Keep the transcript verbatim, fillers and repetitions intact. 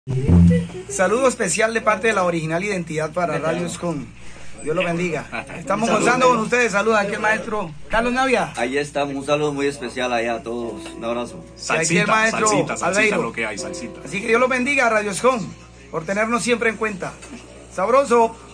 Saludo especial de parte de la original identidad para Radio Escom. Dios lo bendiga. Estamos gozando con ustedes. Saludos aquí el maestro Carlos Navia. Ahí estamos, un saludo muy especial allá a todos. Un abrazo. Salsita, aquí el maestro salsita, salsita, Albeiro. lo que hay, salsita. Así que Dios lo bendiga, Radio Escom, por tenernos siempre en cuenta. Sabroso.